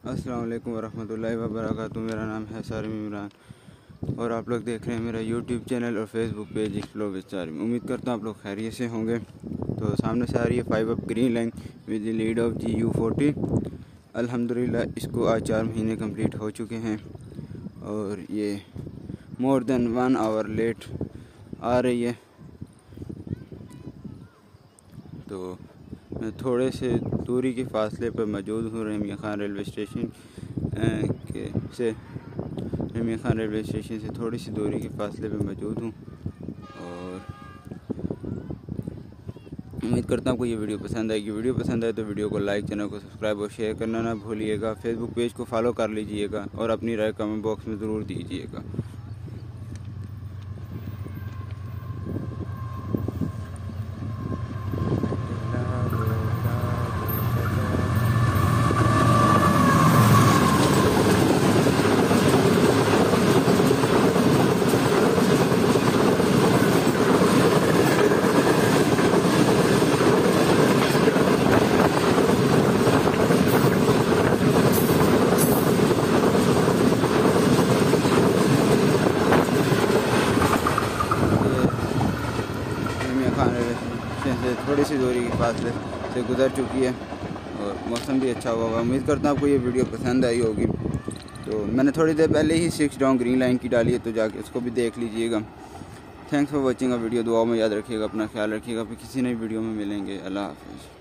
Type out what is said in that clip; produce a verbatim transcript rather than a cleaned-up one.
अस्सलाम वालेकुम वरहमतुल्लाहि वबरकातुहू। मेरा नाम है सारिम इमरान और आप लोग देख रहे हैं मेरा यूट्यूब चैनल और Facebook page explore with Sarim. उम्मीद करता हूँ आप लोग खैरियत से होंगे। तो सामने से आ रही है five up green line with the lead of G U forty. अल्हम्दुलिल्लाह इसको आज चार महीने कंप्लीट हो चुके हैं और ये more than one hour late आ रही है। तो मैं थोड़े से दूरी के फासले पर मौजूद हूँ रहमिया खान रेलवे स्टेशन के से रहमिया खान रेलवे स्टेशन से थोड़ी सी दूरी के फासले पर मौजूद हूँ और उम्मीद करता हूँ आपको ये वीडियो पसंद आएगी। वीडियो पसंद आए तो वीडियो को लाइक, चैनल को सब्सक्राइब और शेयर करना ना भूलिएगा। फेसबुक पेज को फॉलो कर लीजिएगा और अपनी राय कमेंट बॉक्स में ज़रूर दीजिएगा। खान रेलवे स्टेशन से थोड़ी सी दूरी के फासले से गुजर चुकी है और मौसम भी अच्छा हुआ होगा। उम्मीद करता हूँ आपको ये वीडियो पसंद आई होगी। तो मैंने थोड़ी देर पहले ही सिक्स डाउन ग्रीन लाइन की डाली है, तो जाके उसको भी देख लीजिएगा। Thanks for watching a video. दुआ में याद रखिएगा, अपना ख्याल रखिएगा। फिर किसी नई वीडियो में मिलेंगे। अल्लाह हाफ़िज़।